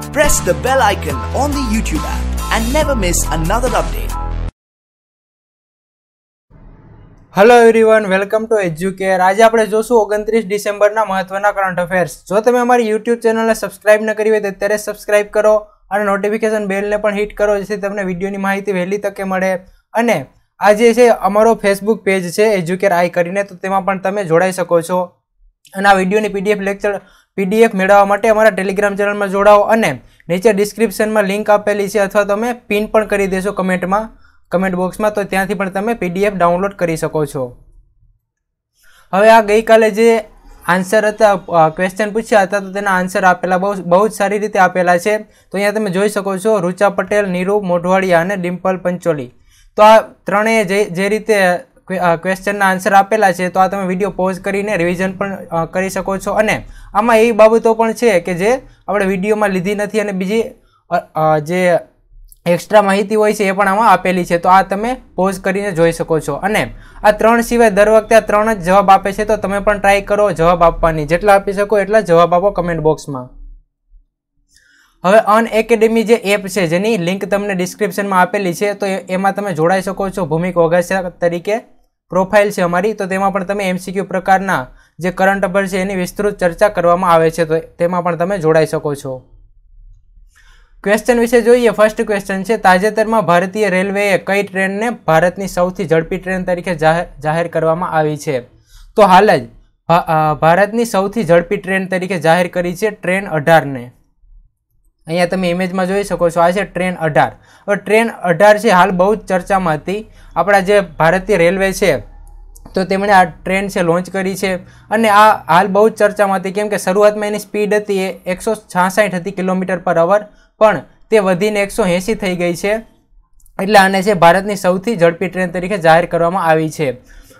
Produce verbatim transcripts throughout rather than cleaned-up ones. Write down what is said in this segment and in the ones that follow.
Press the bell icon on the YouTube app and never miss another update. Hello everyone, welcome to Educare. આજે આપણે જોશું ઓગણત્રીસ ડિસેમ્બરના મહત્વના કરંટ અફેર્સ. જો તમે અમારી યુટ્યુબ ચેનલને સબસ્ક્રાઇબ ન કરી હોય તો અત્યારે સબસ્ક્રાઇબ કરો અને નોટિફિકેશન બેલને પણ હિટ કરો, જેથી તમને વિડીયોની માહિતી વહેલી તકે મળે. અને આજે છે અમારો ફેસબુક પેજ છે એજ્યુકેર આઈ કરીને, તો તેમાં પણ તમે જોડાઈ શકો છો. અને આ વિડીયોની પીડીએફ લેક્ચર પીડીએફ મેળવવા માટે અમારા ટેલિગ્રામ ચેનલમાં જોડાઓ અને નીચે ડિસ્ક્રિપ્શનમાં લિંક આપેલી છે, અથવા તમે પિન પણ કરી દેશો કમેન્ટમાં કમેન્ટ બોક્સમાં, તો ત્યાંથી પણ તમે પીડીએફ ડાઉનલોડ કરી શકો છો. હવે આ ગઈકાલે જે આન્સર હતા, ક્વેશ્ચન પૂછ્યા હતા, તો તેના આન્સર આપેલા બહુ બહુ જ સારી રીતે આપેલા છે. તો અહીંયા તમે જોઈ શકો છો, રૂચા પટેલ, નીરુ મોઢવાડિયા અને ડિમ્પલ પંચોલી. તો આ ત્રણેય જે જે રીતે ક્વેશ્ચનના આન્સર આપેલા છે, તો આ તમે વિડીયો પોઝ કરીને રિવિઝન પણ કરી શકો છો. અને આમાં એવી બાબતો પણ છે કે જે આપણે વિડીયોમાં લીધી નથી અને બીજી જે એક્સ્ટ્રા માહિતી હોય છે એ પણ આમાં આપેલી છે, તો આ તમે પોઝ કરીને જોઈ શકો છો. અને આ ત્રણ સિવાય દર વખતે આ ત્રણ જ જવાબ આપે છે, તો તમે પણ ટ્રાય કરો જવાબ આપવાની, જેટલા આપી શકો એટલા જવાબ આપો કમેન્ટ બોક્સમાં. હવે અનએકેડમી જે એપ છે, જેની લિંક તમને ડિસ્ક્રિપ્શનમાં આપેલી છે, તો એમાં તમે જોડાઈ શકો છો. ભૂમિક વઘાસિયા તરીકે પ્રોફાઇલ છે અમારી, તો તેમાં પણ તમે એમસીક્યુ પ્રકારના જે કરંટ અફેર છે એની વિસ્તૃત ચર્ચા કરવામાં આવે છે, તો તેમાં પણ તમે જોડાઈ શકો છો. ક્વેશ્ચન વિશે જોઈએ. ફર્સ્ટ ક્વેશ્ચન છે, તાજેતરમાં ભારતીય રેલવેએ કઈ ટ્રેનને ભારતની સૌથી ઝડપી ટ્રેન તરીકે જાહેર જાહેર કરવામાં આવી છે? તો હાલ જ ભારતની સૌથી ઝડપી ટ્રેન તરીકે જાહેર કરી છે ટ્રેન અઢારને. અહીંયા તમે ઇમેજમાં જોઈ શકો છો, આ છે ટ્રેન અઢાર. હવે ટ્રેન અઢાર છે હાલ બહુ જ ચર્ચામાં હતી. આપણા જે ભારતીય રેલવે છે, તો તેમણે આ ટ્રેન છે લોન્ચ કરી છે, અને આ હાલ બહુ જ ચર્ચામાં હતી, કેમ કે શરૂઆતમાં એની સ્પીડ હતી એ એકસો છાસઠ હતી કિલોમીટર પર અવર, પણ તે વધીને એકસો એંસી થઈ ગઈ છે. એટલે આને છે ભારતની સૌથી ઝડપી ટ્રેન તરીકે જાહેર કરવામાં આવી છે.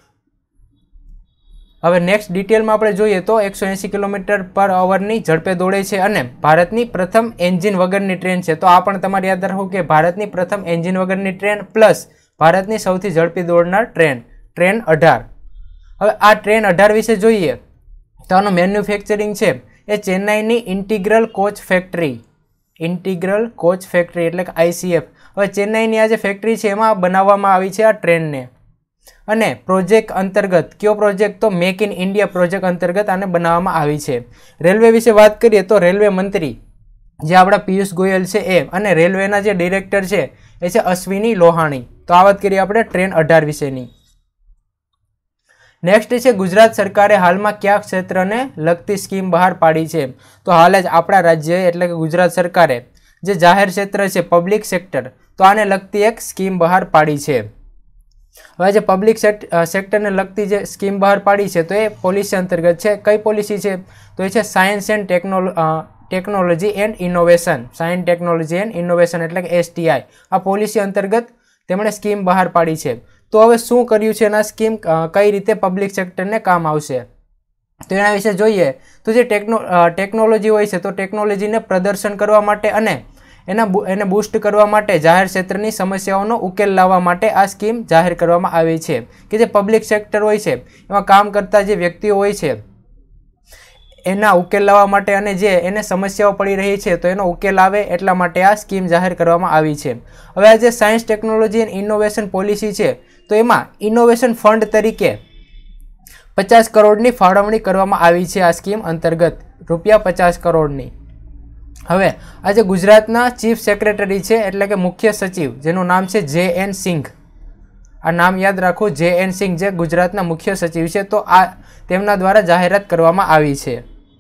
હવે નેક્સ્ટ ડિટેલમાં આપણે જોઈએ તો એકસો એંસી કિલોમીટર પર અવરની ઝડપે દોડે છે અને ભારતની પ્રથમ એન્જિન વગરની ટ્રેન છે. તો આ પણ તમારે યાદ રાખવું કે ભારતની પ્રથમ એન્જિન વગરની ટ્રેન પ્લસ ભારતની સૌથી ઝડપી દોડનાર ટ્રેન ટ્રેન અઢાર. હવે આ ટ્રેન અઢાર વિશે જોઈએ તો આનું મેન્યુફેક્ચરિંગ છે એ ચેન્નાઈની integral coach factory integral coach factory એટલે કે આઈસીએફ. હવે ચેન્નાઈની આ જે ફેક્ટરી છે એમાં બનાવવામાં આવી છે આ ટ્રેનને. અને પ્રોજેક્ટ અંતર્ગત, કયો પ્રોજેક્ટ? તો મેક ઇન ઇન્ડિયા પ્રોજેક્ટ અંતર્ગત આને બનાવવામાં આવી છે. રેલવે વિશે વાત કરીએ તો રેલવે મંત્રી જે આપણા પિયુષ ગોયલ છે એ, અને રેલવેના જે ડિરેક્ટર છે એ છે અશ્વિની લોહાણી. તો આ વાત કરીએ આપણે ટ્રેન અઢાર વિશેની. નેક્સ્ટ છે, ગુજરાત સરકારે હાલમાં કયા ક્ષેત્રને લગતી સ્કીમ બહાર પાડી છે? તો હાલ જ આપણા રાજ્ય એટલે કે ગુજરાત સરકારે જે જાહેર ક્ષેત્ર છે પબ્લિક સેક્ટર, તો આને લગતી એક સ્કીમ બહાર પાડી છે. હવે જે પબ્લિક સેક્ટરને લગતી જે સ્કીમ બહાર પાડી છે, તો એ પોલિસી અંતર્ગત છે. કઈ પોલિસી છે? તો એ છે science and technology technology and innovation science technology and innovation એટલે કે એસટીઆઈ. આ પોલિસી અંતર્ગત તેમણે સ્કીમ બહાર પાડી છે. તો હવે શું કર્યું છે એના સ્કીમ, કઈ રીતે પબ્લિક સેક્ટરને કામ આવશે, તો એના વિશે જોઈએ. તો જે ટેકનો ટેકનોલોજી હોય છે, તો ટેકનોલોજીને પ્રદર્શન કરવા માટે અને એના એને બૂસ્ટ કરવા માટે જાહેર ક્ષેત્રની સમસ્યાઓનો ઉકેલ લાવવા માટે આ સ્કીમ જાહેર કરવામાં આવી છે. કે જે પબ્લિક સેક્ટર હોય છે એમાં કામ કરતા જે વ્યક્તિઓ હોય છે એના ઉકેલ લાવવા માટે, અને જે એને સમસ્યાઓ પડી રહી છે તો એનો ઉકેલ આવે એટલા માટે આ સ્કીમ જાહેર કરવામાં આવી છે. હવે આ જે science technology and innovation policy છે, તો એમાં ઇનોવેશન ફંડ તરીકે પચાસ કરોડની ફાળવણી કરવામાં આવી છે આ સ્કીમ અંતર્ગત, રૂપિયા પચાસ કરોડની. હવે આજે ગુજરાતના ચીફ સેક્રેટરી છે એટલે કે મુખ્ય સચિવ, જેનું નામ છે જે એન સિંઘ. આ નામ યાદ રાખો, જે એન સિંઘ જે ગુજરાતના મુખ્ય સચિવ છે, તો આ તેમના દ્વારા જાહેરાત કરવામાં આવી છે.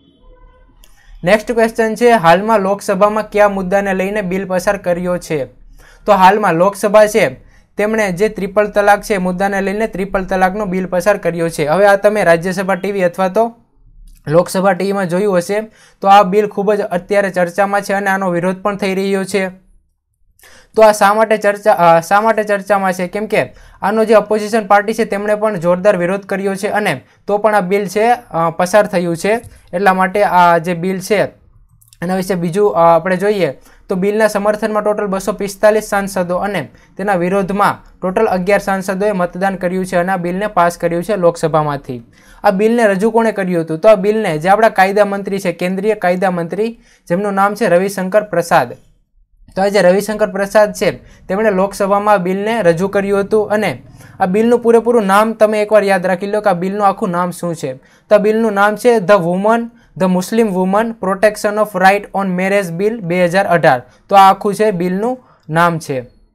નેક્સ્ટ ક્વેશ્ચન છે, હાલમાં લોકસભામાં કયા મુદ્દાને લઈને બિલ પસાર કર્યો છે? તો હાલમાં લોકસભા છે તેમણે જે ત્રિપલ તલાક છે મુદ્દાને લઈને ત્રિપલ તલાકનો બિલ પસાર કર્યો છે. હવે આ તમે રાજ્યસભા ટીવી અથવા તો લોકસભા ટીવીમાં જોયું હશે, તો આ બિલ ખૂબ જ અત્યારે ચર્ચામાં છે અને આનો વિરોધ પણ થઈ રહ્યો છે. તો આ શા માટે ચર્ચા શા માટે ચર્ચામાં છે? કેમ કે આનો જે ઓપોઝિશન પાર્ટી છે તેમણે પણ જોરદાર વિરોધ કર્યો છે, અને તો પણ આ બિલ છે પસાર થયું છે. એટલા માટે આ જે બિલ છે એના વિશે બીજું આપણે જોઈએ તો બિલના સમર્થનમાં ટોટલ બસો પિસ્તાલીસ સાંસદો અને તેના વિરોધમાં ટોટલ અગિયાર સાંસદોએ મતદાન કર્યું છે અને આ બિલને પાસ કર્યું છે લોકસભામાંથી. આ બિલને રજૂ કોણે કર્યું હતું? તો આ બિલને જે આપણા કાયદા મંત્રી છે, કેન્દ્રીય કાયદા મંત્રી, જેમનું નામ છે રવિશંકર પ્રસાદ. તો આ જે રવિશંકર પ્રસાદ છે તેમણે લોકસભામાં આ બિલને રજૂ કર્યું હતું અને આ બિલનું પૂરેપૂરું નામ તમે એકવાર યાદ રાખી લો કે આ બિલનું આખું નામ શું છે. તો આ બિલનું નામ છે the woman the Muslim woman protection of right on marriage bill બે હજાર અઢાર. તો આ આખું છે બિલનું નામ છે.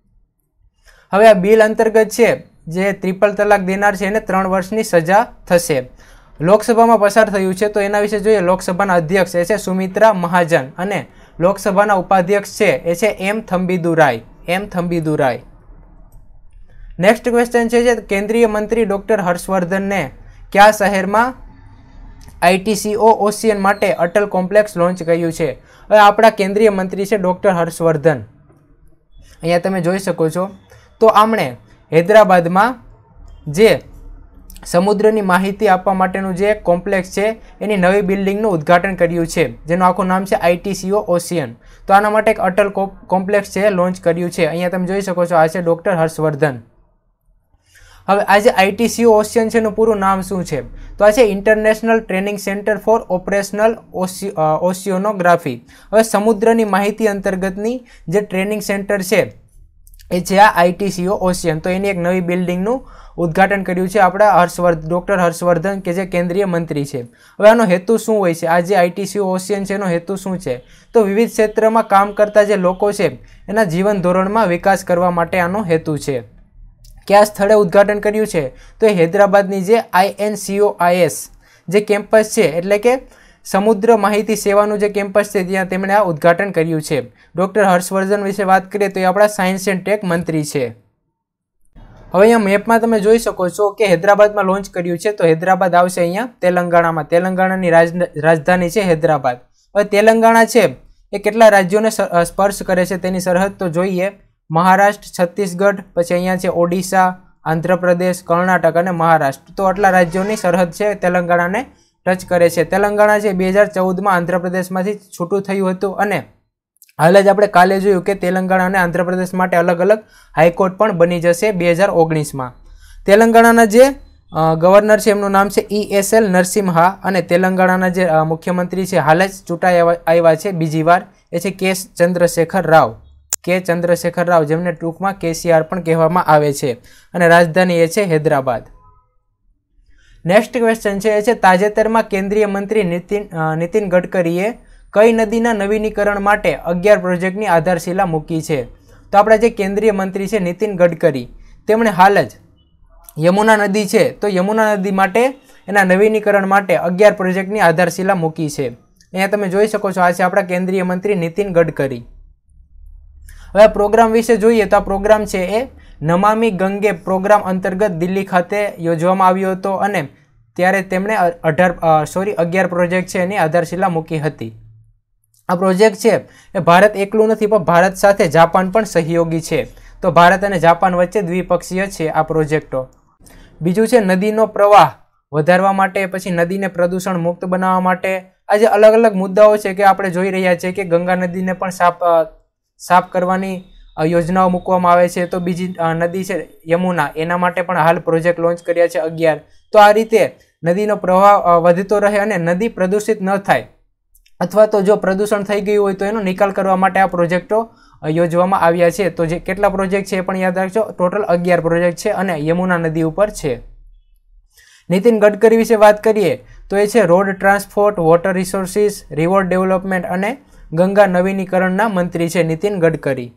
હવે આ બિલ અંતર્ગત છે જે ત્રિપલ તલાક દેનાર છે એને ત્રણ વર્ષની સજા થશે. લોકસભામાં પસાર થયું છે તો એના વિશે જોઈએ. લોકસભાના અધ્યક્ષ એ છે સુમિત્રા મહાજન અને લોકસભાના ઉપાધ્યક્ષ છે એ છે એમ થંબીદુરાય એમ થંબીદુરાય. નેક્સ્ટ ક્વેશ્ચન છે જે કેન્દ્રીય મંત્રી ડોક્ટર હર્ષવર્ધનને કયા શહેરમાં આઈટીસીઓ ઓશિયન માટે અટલ કોમ્પ્લેક્સ લોન્ચ કર્યું છે? હવે આપણા કેન્દ્રીય મંત્રી છે ડોક્ટર હર્ષવર્ધન. અહીંયા તમે જોઈ શકો છો. તો આમણે હૈદરાબાદમાં જે સમુદ્રની માહિતી આપવા માટેનું જે કોમ્પ્લેક્સ છે એની નવી બિલ્ડિંગનું ઉદ્ઘાટન કર્યું છે જેનું આખું નામ છે આઈટીસીઓ ઓશિયન. તો આના માટે એક અટલ કોમ્પ્લેક્સ છે લોન્ચ કર્યું છે. અહીંયા તમે જોઈ શકો છો આ છે ડોક્ટર હર્ષવર્ધન. હવે આ જે આઈટીસીઓ ઓશિયન છે એનું પૂરું નામ શું છે? તો આ છે international training centre for operational oceanography. હવે સમુદ્રની માહિતી અંતર્ગતની જે ટ્રેનિંગ સેન્ટર છે એ છે આ આઈટીસીઓ ઓશિયન. તો એની એક નવી બિલ્ડિંગનું ઉદ્ઘાટન કર્યું છે આપણા હર્ષવર્ધન ડોક્ટર હર્ષવર્ધન કે જે કેન્દ્રીય મંત્રી છે. હવે આનો હેતુ શું હોય છે? આ જે આઈટીસીઓ ઓશિયન છે એનો હેતુ શું છે? તો વિવિધ ક્ષેત્રમાં કામ કરતા જે લોકો છે એના જીવન ધોરણમાં વિકાસ કરવા માટે આનો હેતુ છે. કયા સ્થળે ઉદ્ઘાટન કર્યું છે? તો એ હૈદરાબાદની જે આઈએનસીઓઆઈએસ જે કેમ્પસ છે એટલે કે સમુદ્ર માહિતી સેવાનું જે કેમ્પસ છે ત્યાં તેમણે આ ઉદ્ઘાટન કર્યું છે. ડોક્ટર હર્ષવર્ધન વિશે વાત કરીએ તો એ આપણા સાયન્સ એન્ડ ટેક મંત્રી છે. હવે અહીંયા મેપમાં તમે જોઈ શકો છો કે હૈદરાબાદમાં લોન્ચ કર્યું છે. તો હૈદરાબાદ આવશે અહીંયા તેલંગાણામાં. તેલંગાણાની રાજધાની છે હૈદરાબાદ. હવે તેલંગાણા છે એ કેટલા રાજ્યોને સ્પર્શ કરે છે તેની સરહદ તો જોઈએ. મહારાષ્ટ્ર, છત્તીસગઢ, પછી અહીંયા છે ઓડિશા, આંધ્રપ્રદેશ, કર્ણાટક અને મહારાષ્ટ્ર. તો આટલા રાજ્યોની સરહદ છે તેલંગાણાને ટચ કરે છે. તેલંગાણા છે બે હજાર ચૌદમાં આંધ્રપ્રદેશમાંથી છૂટું થયું હતું અને હાલ જ આપણે કાલે જોયું કે તેલંગાણા અને આંધ્રપ્રદેશ માટે અલગ અલગ હાઈકોર્ટ પણ બની જશે બે હજાર ઓગણીસમાં. તેલંગાણાના જે ગવર્નર છે એમનું નામ છે ઈ એસ એલ નરસિમ્હા અને તેલંગાણાના જે મુખ્યમંત્રી છે હાલ જ ચૂંટાઈ આવ્યા છે બીજી વાર એ છે કે ચંદ્રશેખર રાવ કે ચંદ્રશેખર રાવ જેમને ટૂંકમાં કેસીઆર પણ કહેવામાં આવે છે અને રાજધાની એ છે હૈદરાબાદ. નેક્સ્ટ ક્વેશ્ચન છે એ છે તાજેતરમાં કેન્દ્રીય મંત્રી નીતિન નીતિન ગડકરીએ કઈ નદીના નવીનીકરણ માટે અગિયાર પ્રોજેક્ટની આધારશિલા મૂકી છે? તો આપણા જે કેન્દ્રીય મંત્રી છે નીતિન ગડકરી તેમણે હાલ જ યમુના નદી છે તો યમુના નદી માટે એના નવીનીકરણ માટે અગિયાર પ્રોજેક્ટની આધારશિલા મૂકી છે. અહીંયા તમે જોઈ શકો છો આ છે આપણા કેન્દ્રીય મંત્રી નીતિન ગડકરી. હવે આ પ્રોગ્રામ વિશે જોઈએ તો આ પ્રોગ્રામ છે એ નમામી ગંગે પ્રોગ્રામ અંતર્ગત દિલ્હી ખાતે યોજવામાં આવ્યો હતો અને ત્યારે તેમણે અઢાર સોરી અગિયાર પ્રોજેક્ટ છે એની આધારશિલા મૂકી હતી. આ પ્રોજેક્ટ છે એ ભારત એકલું નથી પણ ભારત સાથે જાપાન પણ સહયોગી છે. તો ભારત અને જાપાન વચ્ચે દ્વિપક્ષીય છે આ પ્રોજેક્ટો. બીજું છે નદીનો પ્રવાહ વધારવા માટે, પછી નદીને પ્રદૂષણ મુક્ત બનાવવા માટે. આ જે અલગ અલગ મુદ્દાઓ છે કે આપણે જોઈ રહ્યા છીએ કે ગંગા નદીને પણ સાફ સાફ કરવાની યોજનાઓ મૂકવામાં આવે છે. તો બીજી નદી છે યમુના એના માટે પણ હાલ પ્રોજેક્ટ લોન્ચ કર્યા છે અગિયાર. તો આ રીતે નદીનો પ્રવાહ વધતો રહે અને નદી પ્રદૂષિત ન થાય અથવા તો જો પ્રદૂષણ થઈ ગયું હોય તો એનો નિકાલ કરવા માટે આ પ્રોજેક્ટો યોજવામાં આવ્યા છે. તો જે કેટલા પ્રોજેક્ટ છે એ પણ યાદ રાખજો. ટોટલ અગિયાર પ્રોજેક્ટ છે અને યમુના નદી ઉપર છે. નીતિન ગડકરી વિશે વાત કરીએ તો એ છે road transport, water resources, river development અને ગંગા નવીનીકરણના મંત્રી છે નીતિન ગડકરી.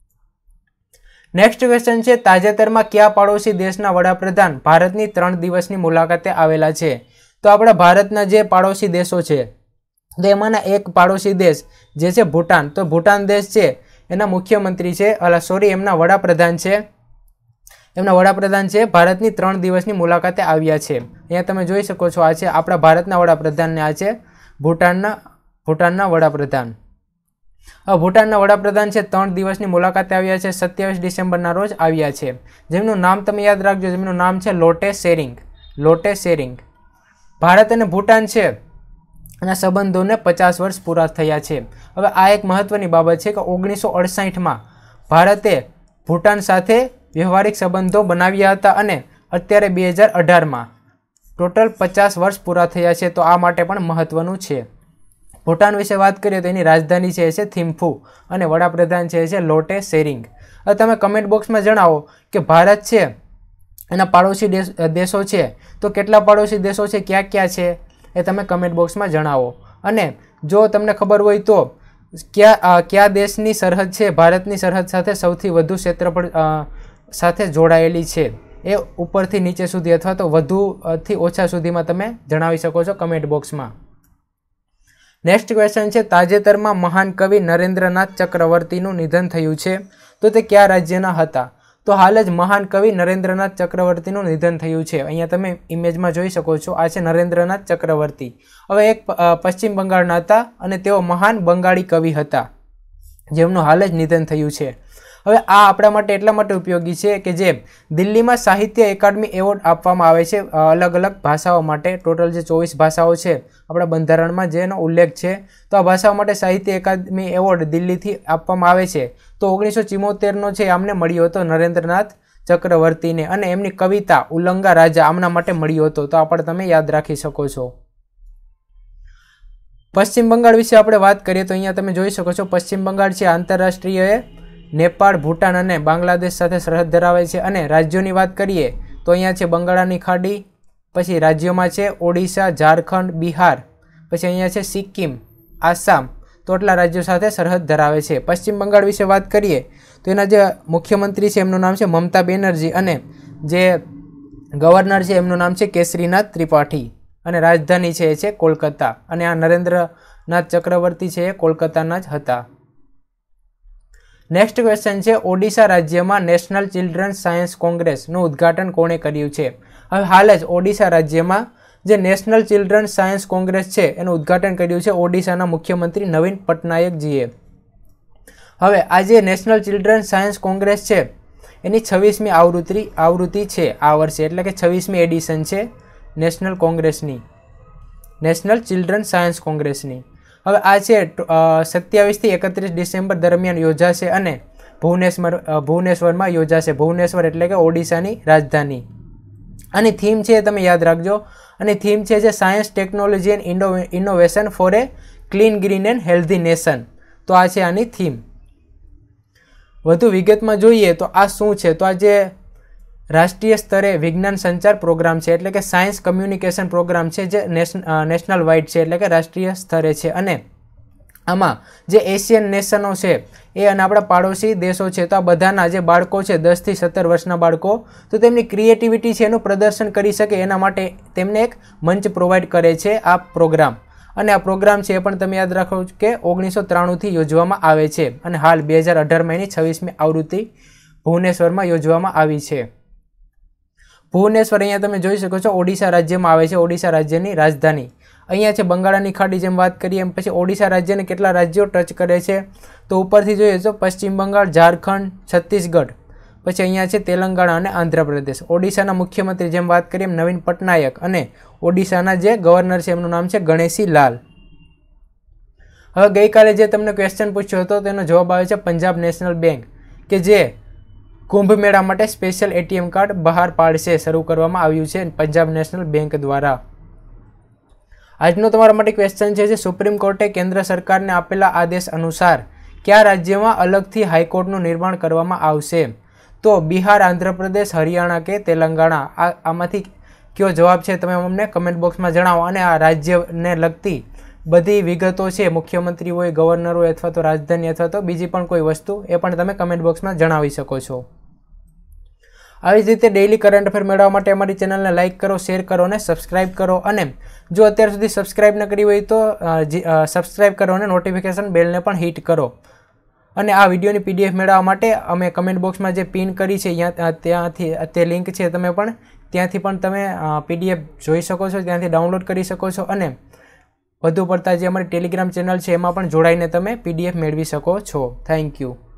નેક્સ્ટ ક્વેશ્ચન છે તાજેતરમાં કયા પાડોશી દેશના વડાપ્રધાન ભારતની ત્રણ દિવસની મુલાકાતે આવેલા છે? તો આપણા ભારતના જે પાડોશી દેશો છે તો એમાંના એક પાડોશી દેશ જે છે ભૂટાન. તો ભૂટાન દેશ છે એના મુખ્યમંત્રી છે અલા સોરી એમના વડાપ્રધાન છે એમના વડાપ્રધાન છે ભારતની ત્રણ દિવસની મુલાકાતે આવ્યા છે. અહીંયા તમે જોઈ શકો છો આ છે આપણા ભારતના વડાપ્રધાનને આ છે ભૂટાનના ભૂટાનના વડાપ્રધાન. આ ભૂટાનના વડાપ્રધાન છે ત્રણ દિવસની મુલાકાતે આવ્યા છે. સત્યાવીસ ડિસેમ્બરના રોજ આવ્યા છે. જેમનું નામ તમે યાદ રાખજો, જેમનું નામ છે લોટે શેરિંગ લોટે શેરિંગ. ભારત અને ભૂટાન છે અને સંબંધોને પચાસ વર્ષ પૂરા થયા છે. હવે આ એક મહત્વની બાબત છે કે ઓગણીસો અડસાઠમાં ભારતે ભૂટાન સાથે વ્યવહારિક સંબંધો બનાવ્યા હતા અને અત્યારે બે હજાર અઢારમાં ટોટલ પચાસ વર્ષ પૂરા થયા છે. તો આ માટે પણ મહત્વનું છે. ભૂટાન વિશે વાત કરીએ તો એની રાજધાની છે છે થિમ્ફુ અને વડાપ્રધાન છે છે લોટે શેરિંગ. હવે તમે કમેન્ટ બોક્સમાં જણાવો કે ભારત છે એના પાડોશી દેશો છે તો કેટલા પાડોશી દેશો છે, ક્યાં ક્યાં છે, એ તમે કમેન્ટ બોક્સમાં જણાવો. અને જો તમને ખબર હોય તો કયા કયા દેશની સરહદ છે ભારતની સરહદ સાથે સૌથી વધુ ક્ષેત્રફળ સાથે જોડાયેલી છે, એ ઉપરથી નીચે સુધી અથવા તો વધુથી ઓછા સુધીમાં તમે જણાવી શકો છો કમેન્ટ બોક્સમાં. નેક્સ્ટ ક્વેશ્ચન છે, તાજેતરમાં મહાન કવિ નરેન્દ્રનાથ ચક્રવર્તીનું નિધન થયું છે તો તે કયા રાજ્યના હતા? તો હાલ જ મહાન કવિ નરેન્દ્રનાથ ચક્રવર્તીનું નિધન થયું છે. અહીંયા તમે ઇમેજમાં જોઈ શકો છો, આ છે નરેન્દ્રનાથ ચક્રવર્તી. હવે એક પશ્ચિમ બંગાળના હતા અને તેઓ મહાન બંગાળી કવિ હતા જેમનું હાલ જ નિધન થયું છે. હવે આ આપણા માટે એટલા માટે ઉપયોગી છે કે જે દિલ્હીમાં સાહિત્ય એકાડમી એવોર્ડ આપવામાં આવે છે અલગ અલગ ભાષાઓ માટે. ટોટલ જે ચોવીસ ભાષાઓ છે આપણા બંધારણમાં જેનો ઉલ્લેખ છે, તો આ ભાષાઓ માટે સાહિત્ય એકાડમી એવોર્ડ દિલ્હીથી આપવામાં આવે છે. તો ઓગણીસો ચુમ્મોતેરનો છે આમને મળ્યો હતો નરેન્દ્રનાથ ચક્રવર્તીને, અને એમની કવિતા ઉલ્લંગા રાજા આમના માટે મળ્યો હતો. તો આ પણ તમે યાદ રાખી શકો છો. પશ્ચિમ બંગાળ વિશે આપણે વાત કરીએ તો અહીંયા તમે જોઈ શકો છો પશ્ચિમ બંગાળ છે આંતરરાષ્ટ્રીય નેપાળ, ભૂટાન અને બાંગ્લાદેશ સાથે સરહદ ધરાવે છે. અને રાજ્યોની વાત કરીએ તો અહીંયા છે બંગાળાની ખાડી, પછી રાજ્યોમાં છે ઓડિશા, ઝારખંડ, બિહાર, પછી અહીંયા છે સિક્કિમ, આસામ. તો આટલા રાજ્યો સાથે સરહદ ધરાવે છે. પશ્ચિમ બંગાળ વિશે વાત કરીએ તો એના જે મુખ્યમંત્રી છે એમનું નામ છે મમતા બેનર્જી અને જે ગવર્નર છે એમનું નામ છે કેસરીનાથ ત્રિપાઠી અને રાજધાની છે એ છે કોલકાતા. અને આ નરેન્દ્રનાથ ચક્રવર્તી છે એ કોલકાતાના જ હતા. નેક્સ્ટ ક્વેશ્ચન છે, ઓડિશા રાજ્યમાં નેશનલ ચિલ્ડ્રન સાયન્સ કોંગ્રેસનું ઉદ્ઘાટન કોણે કર્યું છે? હવે હાલ જ ઓડિશા રાજ્યમાં જે નેશનલ ચિલ્ડ્રન સાયન્સ કોંગ્રેસ છે એનું ઉદ્ઘાટન કર્યું છે ઓડિશાના મુખ્યમંત્રી નવીન પટનાયકજીએ. હવે આ જે નેશનલ ચિલ્ડ્રન સાયન્સ કોંગ્રેસ છે એની છવ્વીસમી આવૃત્તિ આવૃત્તિ છે આ વર્ષે, એટલે કે છવ્વીસમી એડિશન છે નેશનલ કોંગ્રેસની, નેશનલ ચિલ્ડ્રન સાયન્સ કોંગ્રેસની. હવે આ છે સત્યાવીસથી એકત્રીસ ડિસેમ્બર દરમિયાન યોજાશે અને ભુવનેશ્વર ભુવનેશ્વરમાં યોજાશે. ભુવનેશ્વર એટલે કે ઓડિશાની રાજધાની. આની થીમ છે તમે યાદ રાખજો, અને થીમ છે જે science, technology and innovation for a clean, green and healthy nation. તો આ છે આની થીમ. વધુ વિગતમાં જોઈએ તો આ શું છે, તો આ જે રાષ્ટ્રીય સ્તરે વિજ્ઞાન સંચાર પ્રોગ્રામ છે, એટલે કે સાયન્સ કમ્યુનિકેશન પ્રોગ્રામ છે જે નેશનલ વાઇડ છે, એટલે કે રાષ્ટ્રીય સ્તરે છે. અને આમાં જે એશિયન નેશનો છે એ અને આપણા પાડોશી દેશો છે, તો આ બધાના જે બાળકો છે દસથી સત્તર વર્ષના બાળકો, તો તેમની ક્રિએટિવિટી છે એનું પ્રદર્શન કરી શકે એના માટે તેમને એક મંચ પ્રોવાઈડ કરે છે આ પ્રોગ્રામ. અને આ પ્રોગ્રામ છે એ પણ તમે યાદ રાખો કે ઓગણીસો ત્રાણુંથી યોજવામાં આવે છે અને હાલ બે હજાર અઢારમાં એની છવ્વીસમી આવૃત્તિ ભુવનેશ્વરમાં યોજવામાં આવી છે. ભુવનેશ્વર અહીંયા તમે જોઈ શકો છો ઓડિશા રાજ્યમાં આવે છે, ઓડિશા રાજ્યની રાજધાની. અહીંયા છે બંગાળાની ખાડી જેમ વાત કરીએ એમ. પછી ઓડિશા રાજ્યને કેટલા રાજ્યો ટચ કરે છે તો ઉપરથી જોઈએ તો પશ્ચિમ બંગાળ, ઝારખંડ, છત્તીસગઢ, પછી અહીંયા છે તેલંગાણા અને આંધ્રપ્રદેશ. ઓડિશાના મુખ્યમંત્રી જેમ વાત કરીએ એમ નવીન પટનાયક અને ઓડિશાના જે ગવર્નર છે એમનું નામ છે ગણેશી લાલ. હવે ગઈકાલે જે તમને ક્વેશ્ચન પૂછ્યો હતો તેનો જવાબ આવે છે પંજાબ નેશનલ બેંક, કે જે કુંભ મેળા માટે સ્પેશિયલ એટીએમ કાર્ડ બહાર પાડશે, શરૂ કરવામાં આવ્યું છે પંજાબ નેશનલ બેંક દ્વારા. આજનો તમારા માટે ક્વેશ્ચન છે જે સુપ્રીમ કોર્ટે કેન્દ્ર સરકારને આપેલા આદેશ અનુસાર કયા રાજ્યમાં અલગથી હાઈકોર્ટનું નિર્માણ કરવામાં આવશે? તો બિહાર, આંધ્રપ્રદેશ, હરિયાણા કે તેલંગાણા. આ આમાંથી કયો જવાબ છે તમે અમને કમેન્ટ બોક્સમાં જણાવો. અને આ રાજ્યને લગતી બધી વિગતો છે, મુખ્યમંત્રી હોય, ગવર્નર હોય, અથવા તો રાજધાની અથવા તો બીજી પણ કોઈ વસ્તુ, એ પણ તમે કમેન્ટ બોક્સમાં જણાવી શકો છો. આવી જ રીતે ડેઇલી કરંટ અફેર મેળવવા માટે અમારી ચેનલને લાઇક કરો, શેર કરો અને સબસ્ક્રાઇબ કરો. અને જો અત્યાર સુધી સબસ્ક્રાઇબ ન કરી હોય તો સબસ્ક્રાઇબ કરો અને નોટિફિકેશન બેલને પણ હિટ કરો. અને આ વિડીયોની પીડીએફ મેળવવા માટે અમે કમેન્ટ બોક્સમાં જે પિન કરી છે ત્યાંથી તે લિંક છે, તમે પણ ત્યાંથી પણ તમે પીડીએફ જોઈ શકો છો, ત્યાંથી ડાઉનલોડ કરી શકો છો. અને વધુ પડતા જે અમારી ટેલિગ્રામ ચેનલ છે એમાં પણ જોડાઈને તમે પીડીએફ મેળવી શકો છો. Thank you.